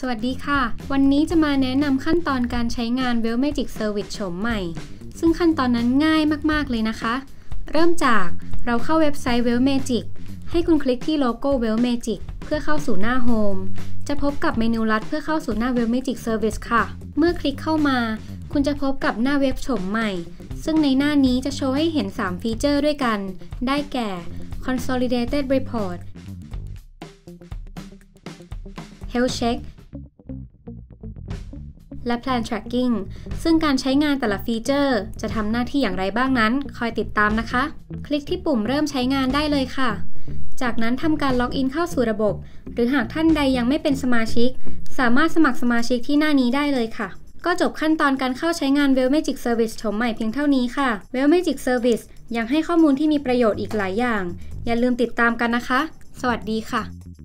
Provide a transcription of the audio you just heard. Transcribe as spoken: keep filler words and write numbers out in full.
สวัสดีค่ะวันนี้จะมาแนะนำขั้นตอนการใช้งาน Wealth Magic Service โฉมใหม่ซึ่งขั้นตอนนั้นง่ายมากๆเลยนะคะเริ่มจากเราเข้าเว็บไซต์ Wealth Magic ให้คุณคลิกที่โลโก้ Wealth Magic เพื่อเข้าสู่หน้า Home จะพบกับเมนูลัดเพื่อเข้าสู่หน้า Wealth Magic Service ค่ะเมื่อคลิกเข้ามาคุณจะพบกับหน้าเว็บโฉมใหม่ซึ่งในหน้านี้จะโชว์ให้เห็นสามฟีเจอร์ด้วยกันได้แก่ Consolidated Report Health Check และ Plan Tracking ซึ่งการใช้งานแต่ละฟีเจอร์จะทำหน้าที่อย่างไรบ้างนั้นคอยติดตามนะคะคลิกที่ปุ่มเริ่มใช้งานได้เลยค่ะจากนั้นทำการล็อกอินเข้าสู่ระบบหรือหากท่านใดยังไม่เป็นสมาชิกสามารถสมัครสมาชิกที่หน้านี้ได้เลยค่ะก็จบขั้นตอนการเข้าใช้งาน Wealth Magic Service โฉมใหม่เพียงเท่านี้ค่ะ Wealth Magic Service ยังให้ข้อมูลที่มีประโยชน์อีกหลายอย่างอย่าลืมติดตามกันนะคะสวัสดีค่ะ